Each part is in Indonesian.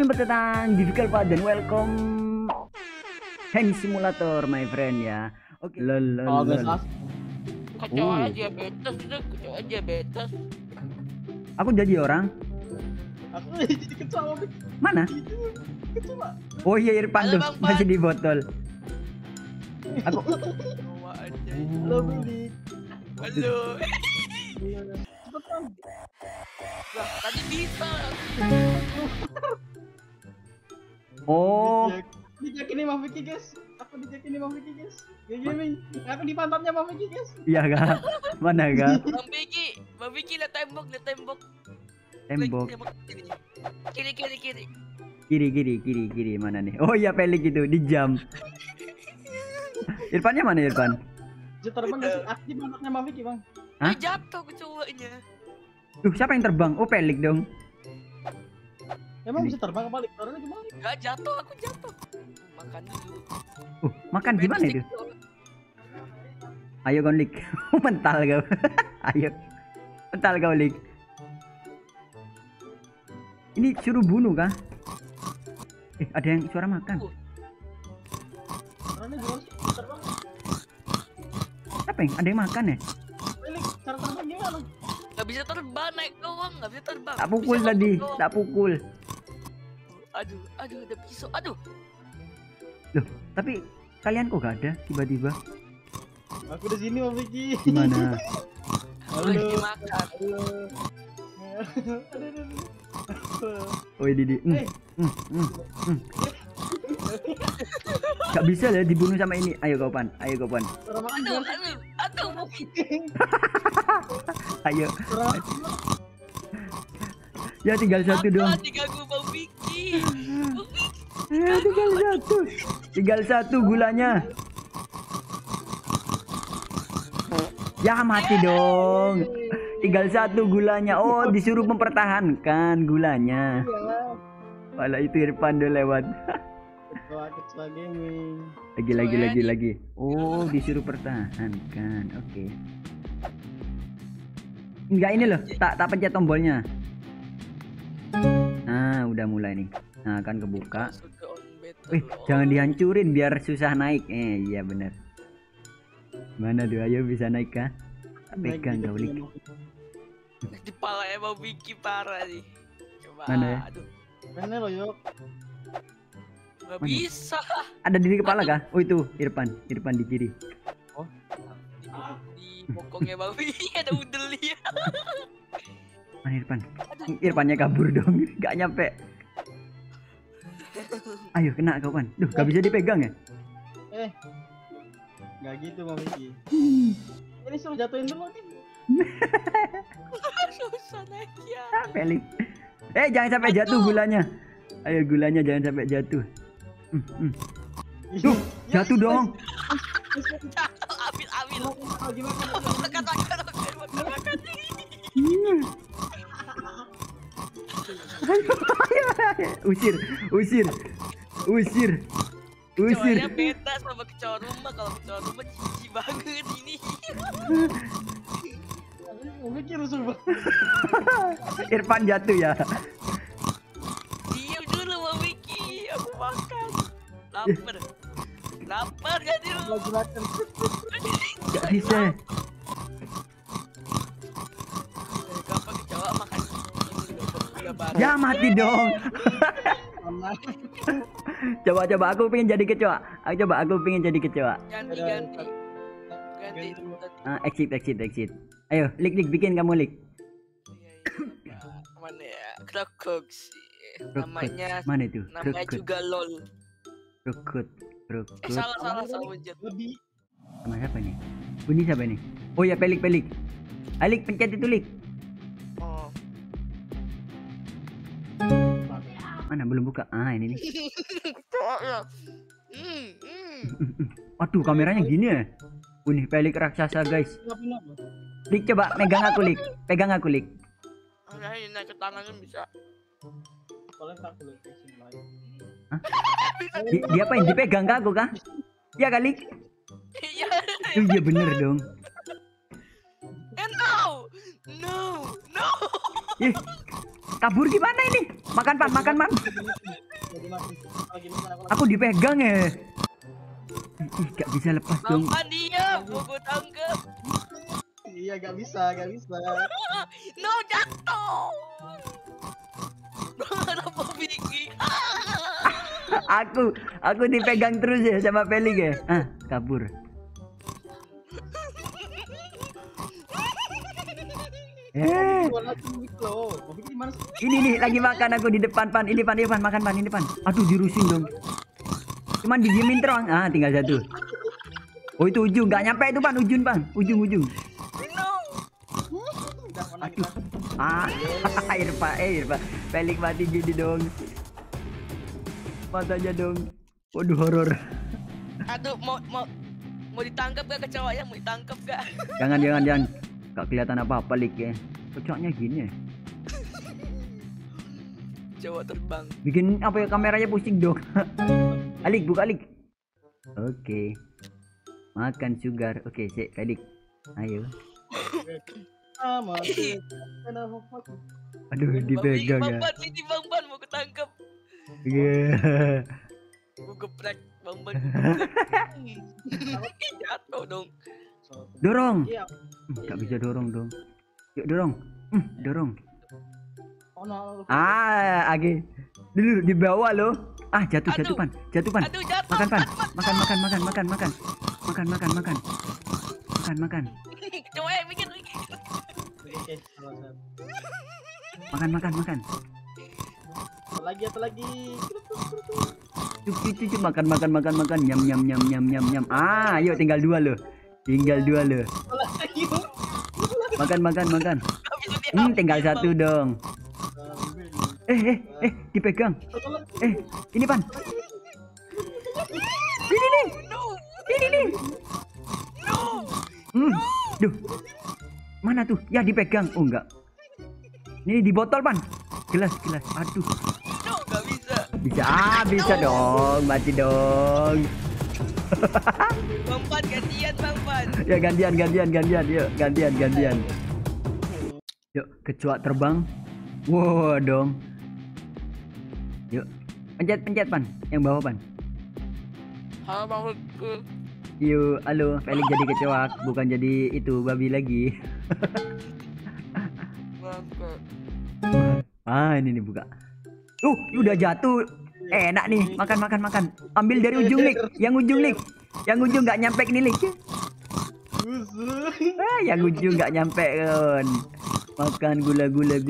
Selamat datang di Vikalpa dan welcome Hand Simulator my friend ya. Oke. Kacau aja betes itu, kacau aja betes. Aku jadi orang. Aku jadi kecoa. Mana? Kecoa. Oh iya Irfan tuh Halo, Bang Pan. masih di botol. Aku Bawa aja. Halo Billy. Halo. Cepetan. Lah, tadi bisa. oh Dijakini Bang Vicky guys. Aku dijakini Bang Vicky guys. Gini. Aku di pantatnya Bang Vicky guys. iya kak. Mana kak? Bang Vicky lihat tembok, lihat tembok. Tembok. Kiri. Kiri mana nih? Oh iya pelik itu di jam. Irfannya mana Irfan? Dia terbang nggak sih? Aku di pantatnya Bang Vicky Bang. Hah? Dia jatuh kecoanya. Tuh siapa yang terbang? Oh pelik dong. Emang Ini. bisa terbang ke balik? Orangnya gimana? Enggak jatuh, aku jatuh. Makan dulu. Makan gimana itu? Ayo kau lik. Mental kau. Ayo. Mental kau lik. Ini suruh bunuh kah? Ada yang suara makan. Orangnya gimana sih? Bisa terbang? Apa yang? Ada yang makan ya? Balik. Cara terbang gimana? Enggak bisa terbang, naik doang, enggak bisa terbang. Tak pukul Bisa tadi. lompat doang. Tak pukul. Aduh, ada pisau. Aduh. Loh, tapi kalian kok gak ada tiba-tiba? Aku di sini Bang Vicky. Gimana? Lagi makan. Halo. Aduh. Oi Didi. Gak bisa lah dibunuh sama ini. Ayo kau Pan. Suara makan Aduh, gimana? aduh. Ayo. Suara Ya tinggal satu dong. Diganggu Bang Vicky. Ya tinggal satu. Tinggal satu gulanya. Ya mati dong. Tinggal satu gulanya. Oh disuruh mempertahankan gulanya. Walah itu Irfan udah lewat. kecoa gaming. Lagi. Oh disuruh pertahankan. Oke. Enggak ini loh. Tak pencet tombolnya. Nah udah mulai nih. Nah kan kebuka. Jangan dihancurin biar susah naik. Iya bener. Mana tuh? Ayo bisa naik kah? Pegang kau lik. Di pala emang Vicky parah nih. Coba. Mana ya? Aduh, Mana lo yuk? nggak Mana? bisa. Ada di kepala kah? Oh itu Irfan di kiri. Di bokongnya Bang Vicky ada udelnya. Mana Irfan? Irfannya kabur dong. Gak nyampe. Ayo kena kau Pan. Duh gak bisa dipegang ya? Gak gitu Bang Vicky. Ini suruh jatuhin dulu nih. Susah naik ya. Pelik. Jangan sampai jatuh gulanya. Ayo gulanya jangan sampai jatuh. Tuh jatuh dong. Jatuh, ambil. Gimana? Makan. Usir. Kecoanya beda sama kecoa rumah. Kalau kecoa rumah jijik banget ini. Bang Vicky rusuh banget. Irfan jatuh ya. Diam dulu Bang Vicky, aku makan. Lapar gak dia? Lagi makan. Gak bisa. Kenapa kecoa makan gula batu? Ya mati dong. Mama. Coba aku pengen jadi kecoa. Aku pengen jadi kecoa. Ganti. Exit. Ayo, lik bikin kamu lik. Iya. Mana ya? Krokok sih. Namanya Mana itu? juga LOL. Krokot. Salah wujud. Lebih. Sama siapa nih? Bunyi siapa nih? Oh ya pelik. Alik pencet itu lik. Oh. Mana belum buka? Ini nih. Kecoa. Waduh kameranya gini ya. Nih pelik raksasa guys. Kenapa? Lik coba pegang aku lik. Nah, ini naik ke tangannya bisa. Kalau tak boleh kasih lagi. Dia apain? Dipegang ke aku kah? Ya kali. Iya. Iya bener dong. No. Ih, Kabur gimana ini? Makan pan, makan man. Lagi mati. Lagi makan aku. Aku dipegang ya. Ih, gak bisa lepas Bang dong. Pan diam, mau gue tangkep. Iya, gak bisa, gak bisa. No, jatuh. Kenapa Vicky? Aku dipegang terus ya sama Pelik ya. Ah, kabur. Keluar lagi loh. Mau bikin gimana sih? Ini nih lagi makan aku di depan pan. Ini pan, ini pan, makan pan, ini pan. Aduh, dirusin dong. Cuman didiemin terus. Ah, tinggal satu. Oh, itu ujung, nggak nyampe itu pan, ujung pan, ujung. Udah menang Aduh. kita. Ah, air pak. Pelik mati gini dong. Matanya dong. Waduh, horor. Aduh, mau ditangkap gak kecoanya? Mau ditangkap gak? Jangan. Gak kelihatan apa-apa lik ya. Kocoknya gini ya. Coba terbang. Bikin apa ya, kameranya pusing dong. Alik, buka Alik. Oke. Makan sugar. Oke, sik, Pelik. Ayo. Mati. Kenapa? Aduh, dipegang Bang ya. Pan, sini Bang Pan mau ketangkep. Iya. Gue geprek Bang Pan. Jatuh dong. Dorong. Iya. Gak bisa dorong dong. Yuk dorong. Dorong. Oh no. Ah, Age. Dulu di bawah loh. Ah, jatuh Aduh. pan. Aduh, jatuh. Makan pan. Makan. Coba ya, bikin. Oke, salah. Makan. Apa lagi? Cuci makan. Nyam. Ah, yuk tinggal dua loh. Apa lagi? Makan. Habis itu Tinggal satu dong. Dipegang. Ini pan. Ini nih. Duh. Mana tuh? Ya dipegang. Oh enggak. Ini di botol pan. Gelas. Aduh. no, gak bisa. Bisa dong. Mati dong. Bang Pan, gantian Bang Pan. Ya gantian. Yuk, gantian. Yuk, kecoa terbang. Wow dong. Yuk, pencet pan. Yang bawah pan. Halo makhlukku. Yuk, halo. Pelik jadi kecoa, bukan jadi itu babi lagi. Ah, ini nih buka. Udah jatuh. Enak nih, makan. Ambil dari ujung lik, yang ujung nggak nyampe nih lik. Yang ujung nggak nyampe kan. Makan gula.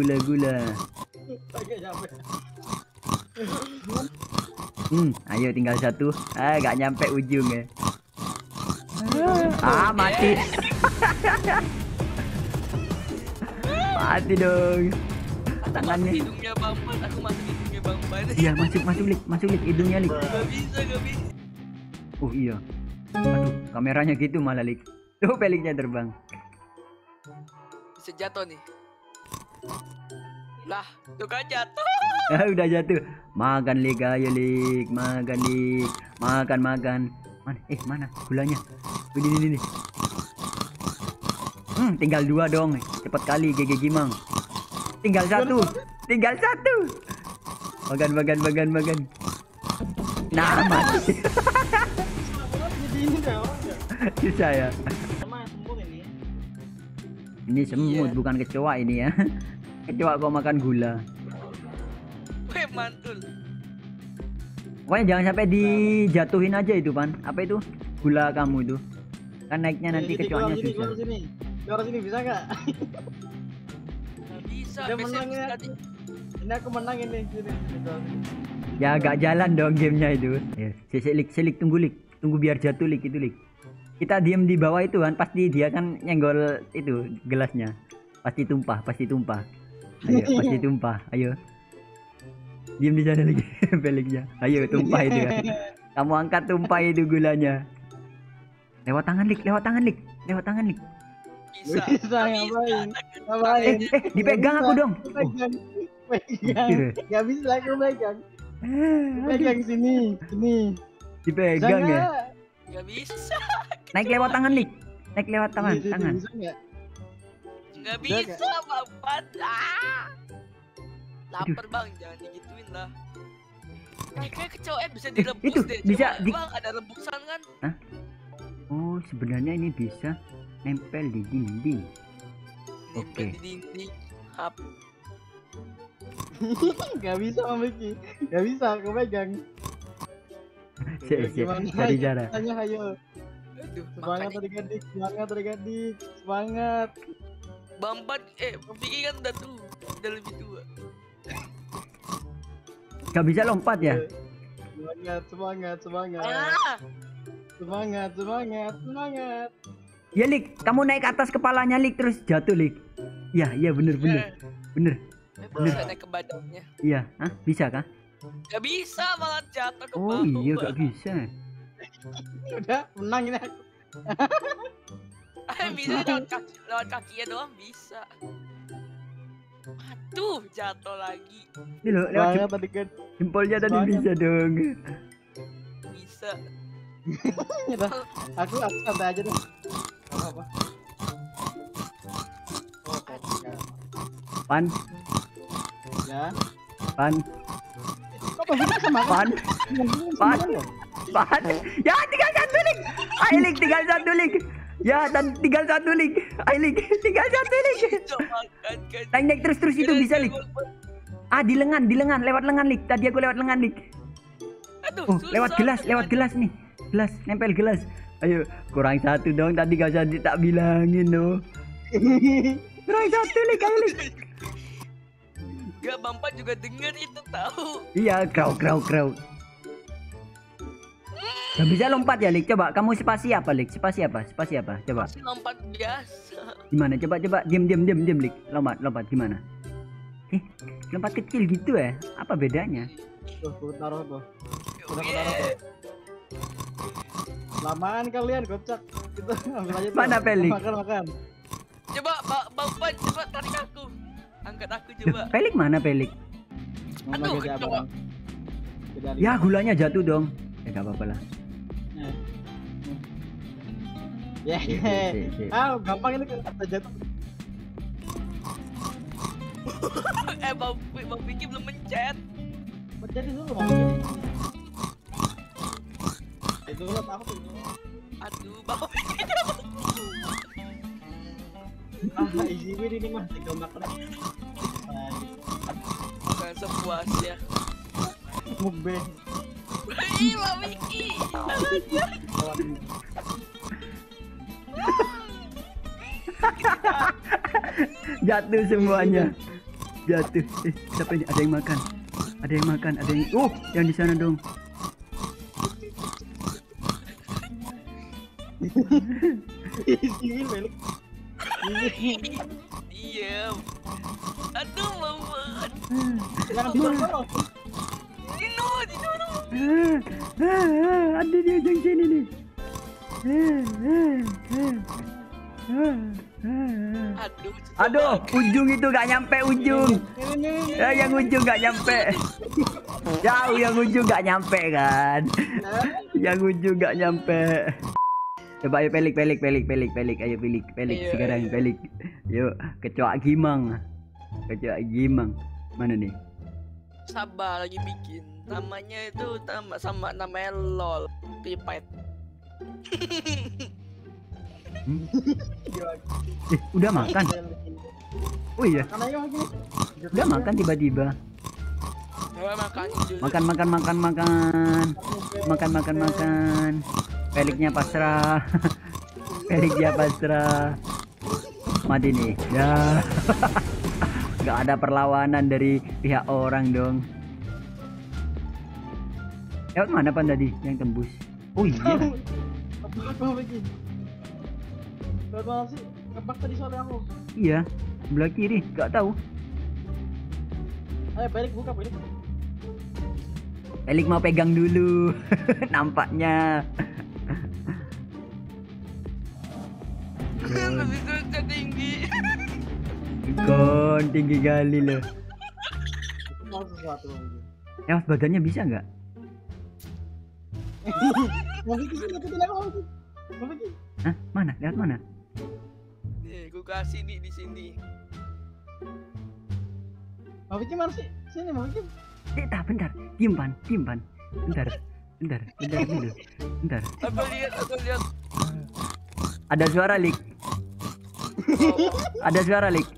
Ayo tinggal satu. Nggak nyampe ujung ya. Mati. Mati dong. Tangannya. Hidungnya Bang Pan, aku masuk hidungnya Bang Pan. Iya, masuk lik hidungnya lik. Gak bisa. Oh iya. Aduh, kameranya gitu malah lik. Tuh peliknya terbang. Bisa jatuh nih. Lah, tuh kan jatuh. Udah jatuh. Makan lik, ayo lik. Makan. Mana gulanya? Ini. Tinggal dua dong. Cepat kali GG Gimang. Tinggal satu. Makan. Nah, mati. Jadi ini deh orangnya. Susah ya. Sama sembuh ini. Ini semut, bukan kecoa ini ya. Kecoa kok makan gula. Weh, mantul. Pokoknya jangan sampai dijatuhin aja itu pan. Apa itu? Gula kamu itu. Kan naiknya nanti kecoanya susah. Keluar sini bisa nggak? Gak bisa. Udah Biasanya menang ya. tadi. Ini aku menang ini. Sini. Ya agak jalan dong gamenya itu. Ya, selik tunggu biar jatuh lik itu lik. Kita diem di bawah itu kan, pasti dia kan nyenggol itu gelasnya. Pasti tumpah. Ayo, pasti tumpah. Ayo. Diem di sana lagi peliknya. Ayo tumpah itu ya. Kamu angkat tumpah itu gulanya. Lewat tangan lik. Bisa ngapain? Dipegang aku dong. Pegang. Gak bisa aku pegang. Pegang sini. Dipegang ya. Gak bisa. Naik lewat tangan lik. Tangan. Bisa nggak? Gak bisa Bang Pan. Lapar bang, jangan digituin lah. Kayak kecoa bisa direbus itu deh. bisa Coba, di- bang, ada rebusan kan? Oh, sebenarnya ini bisa nempel di dinding. Nempel Oke. di dinding. Hap. Gak bisa Bang Vicky. Gak bisa aku pegang. Gimana? Cari cara. Tanya ayo. Aduh, Semangat makanya adik-adik, semangat adik-adik, semangat. Bambat, Bang Vicky kan udah lebih tua. Gak bisa lompat ya? Semangat, semangat, semangat. Ah, Semangat, semangat, semangat. Ya Lik, kamu naik ke atas kepalanya Lik terus jatuh Lik. Ya, iya bener bener. Bener. bisa naik ke badannya. Iya, hah? Bisa kah? Gak bisa malah jatuh ke Oh bawah. iya gak bisa. Udah menang ini aku. Bisa lewat kakinya doang bisa. Aduh, jatuh lagi. Ini loh, lewat Semangat adik-adik. jempolnya tadi Semangat. bisa dong. Bisa. Udah, aku santai aja deh. Gak apa-apa. Oh, kan. Pan, Ya. pan, Kok Bang Vicky sama aku? pan, pan, pan. Ya tinggal satu Lik. Ayo Lik, tinggal satu Lik. Ya, dan tinggal satu Lik. Ayo Lik, tinggal satu Lik. Coba kan. Naik terus itu bisa Lik. Ah, di lengan, lewat lengan Lik. Tadi aku lewat lengan Lik. Aduh, Oh, susah. lewat gelas nih. Gelas, nempel gelas. Ayo, kurang satu dong. Tadi gak usah tak bilangin loh. Kurang satu Lik, ayo Lik. Gak, Bampat juga denger itu tahu. Iya, crow. Gak bisa lompat ya, Lik. Coba kamu spasi apa, Lik? Spasi apa? Coba. Masih lompat biasa. Gimana? Coba. Diam, Lik. Lompat gimana? Lompat kecil gitu ya? Apa bedanya? Tuh, aku taruh tuh. Udah aku Yeah. taruh tuh. Lamaan kalian gocak. Kita ambil aja tuh. Mana, Pelik? Makan. Coba Bampat, coba tarik aku. Angkat aku Loh, coba. Pelik mana, Pelik? Aduh, Bagi dia, coba. Bang. Beda Ya, gulanya jatuh dong. Ya, gak apa-apa lah. Ya. Sik. Ah, gampang ini kan kata jatuh. Bang Vicky belum mencet. Jadi dulu Bang. Itu dulu aku tuh. Aduh, Bang Vicky. Ah, easy win ini mah tinggal makan. Bukan sepuasnya. Mukbang. Ih, Bang Vicky. Jatuh semuanya. Jatuh. Siapa ini? Ada yang makan. Oh, yang di sana dong. Easy win balik. Diam. Aduh, Bampat. Jangan didorong. Dino. Ada di ujung sini nih. Aduh. Aduh, ujung itu gak nyampe ujung. Ya, yang ujung gak nyampe. Jauh yang ujung gak nyampe kan. Yang ujung gak nyampe. Coba ayo pelik. Ayo pelik Ayo, sekarang ayo. pelik. Yuk, kecoa gimang. Mana nih? Sabar lagi bikin. Namanya itu sama namanya LOL. Pipet. Udah makan. Oh iya, Makan aja lagi. udah makan tiba-tiba. Ya, makan dulu. Makan. Peliknya pasrah. Mati nih. Ya. Gak ada perlawanan dari pihak orang dong. Lewat mana pan tadi yang tembus? Oh iya. Apa lagi? Berapa sih? Kebak tadi soalnya aku. Iya. Sebelah kiri, gak tahu. Ayo balik buka balik. Pelik mau pegang dulu. Nampaknya. Lebih suka tinggi. Kon tinggi kali loh. Mau sesuatu lagi. Badannya bisa nggak? Mau bikin sini aku tidak mau. Mau bikin. Hah? Mana? Lewat mana? Nih, gue kasih nih di sini. Mau bikin mana sih? Sini Bang Vicky. Bentar. Diem pan. Bentar dulu. Bentar. Aku lihat. Ada suara Lik. Ada suara Lik.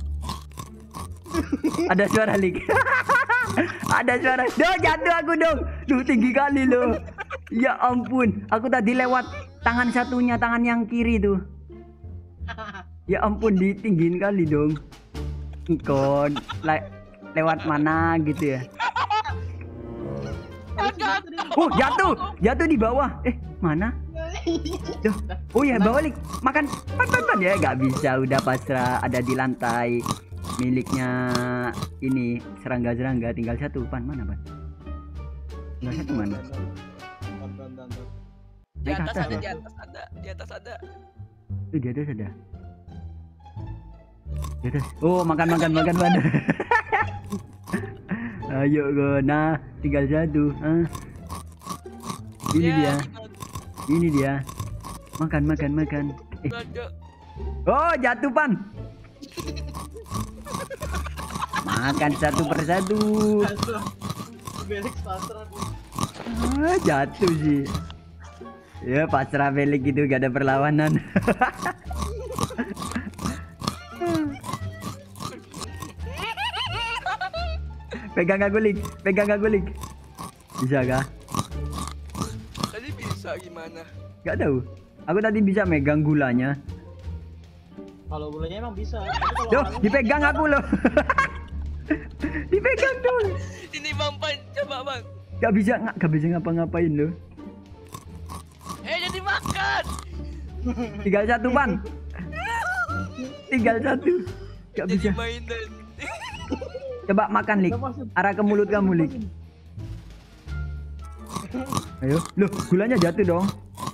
Duh, jatuh aku dong. Duh, tinggi kali loh. Ya ampun, aku tadi lewat tangan satunya, tangan yang kiri tuh. Ya ampun, ditinggiin kali dong. Ikon lewat mana gitu ya. Oh, jatuh di bawah. Mana? Duh. Oh ya, bawah Lik. Makan ya, nggak bisa, udah pasrah, ada di lantai miliknya ini serangga tinggal satu. Pan mana Pan? Tinggal satu mana? Di Naik ke atas atas, ada, ya? di atas ada. Tuh di atas ada. Di atas. Oh, makan. Ayo Gona, tinggal satu. Ini dia. Makan. Ada. Oh, jatuh Pan. Makan satu persatu. Felix pasrah. Jatuh sih. Ya pasrah Felix gitu, gak ada perlawanan. Pegang aku Lik. Bisa kah? Tadi bisa gimana? Gak tahu. Aku tadi bisa megang gulanya. Kalau gulanya emang bisa. Duh, dipegang aku loh. Dipegang dulu. Ini Bang Pan, coba Bang. Gak bisa ngapa-ngapain loh. Jadi makan. Tinggal satu Pan. Gak Jadi bisa. mainan. Coba makan Lik. Arah ke mulut kamu Lik. Ayo. Loh, gulanya jatuh dong.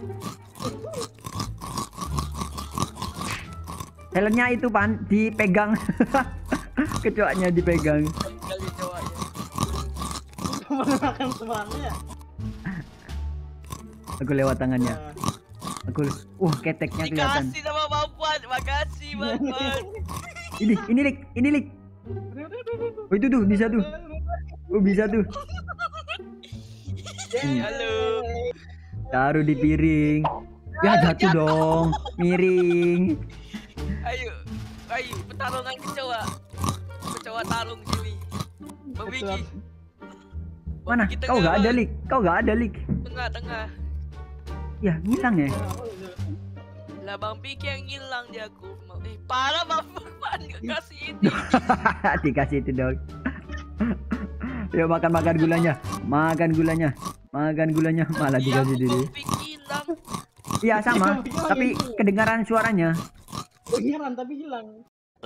Helmnya itu Pan dipegang. Kecoaknya dipegang. Kali cowoknya. Kemana makan semuanya? Aku lewat tangannya. Keteknya kelihatan. Dikasih sama Bang Pan. Makasih Bang Pan. Ini Lik. Oh itu tuh, bisa tuh. Oh bisa tuh. Halo. Taruh di piring. Ya jatuh dong. Miring. Ayo, pertarungan kecoa tarung sini. Bang Vicky. Mana? Kau nggak ada Lik. Tengah. Ya ngilang ya. Lah Bang Vicky yang hilang dia aku. Parah Bang Pan gak kasih ini. Dikasih itu dong. Yuk makan gulanya. Malah dikasih diri. Bang Vicky hilang. Iya sama. Tapi kedengaran suaranya. Kedengaran tapi hilang.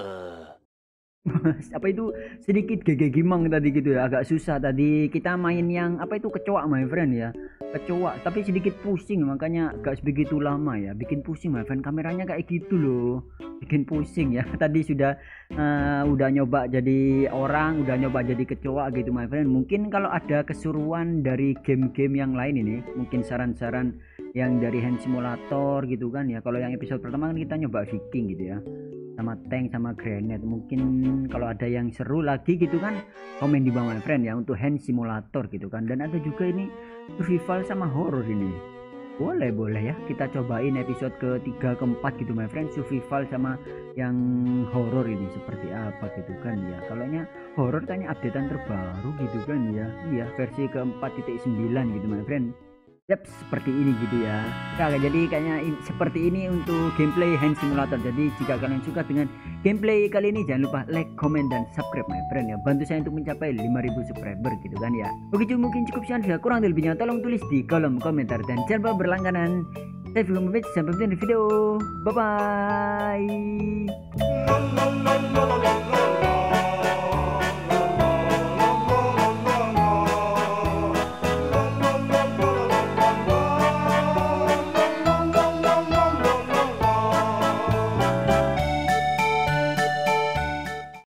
Apa itu sedikit gimang tadi gitu ya, agak susah tadi kita main yang apa itu kecoa my friend ya, kecoa tapi sedikit pusing makanya gak sebegitu lama ya, bikin pusing my friend, kameranya kayak gitu loh, bikin pusing ya. Tadi sudah udah nyoba jadi orang, udah nyoba jadi kecoa gitu my friend. Mungkin kalau ada keseruan dari game-game yang lain ini, mungkin saran-saran yang dari hand simulator gitu kan ya. Kalau yang episode pertama kan kita nyoba Viking gitu ya, sama tank sama grenade. Mungkin kalau ada yang seru lagi gitu kan, komen di bawah my friend ya, untuk hand simulator gitu kan. Dan ada juga ini survival sama horror ini, boleh ya kita cobain episode ke-3 ke-4 gitu my friend, survival sama yang horror ini seperti apa gitu kan ya. Kalau nya horror kayaknya updatean terbaru gitu kan ya, iya versi ke-4.9 gitu my friend. Yap, seperti ini gitu ya. Nah, jadi kayaknya seperti ini untuk gameplay hand simulator. Jadi jika kalian suka dengan gameplay kali ini, jangan lupa like, comment, dan subscribe my friend ya. Bantu saya untuk mencapai 5000 subscriber gitu kan ya. Oke, mungkin cukup sekian. Kurang lebihnya tolong tulis di kolom komentar dan jangan lupa berlangganan. Saya Film Mubit, sampai jumpa di video. Bye bye.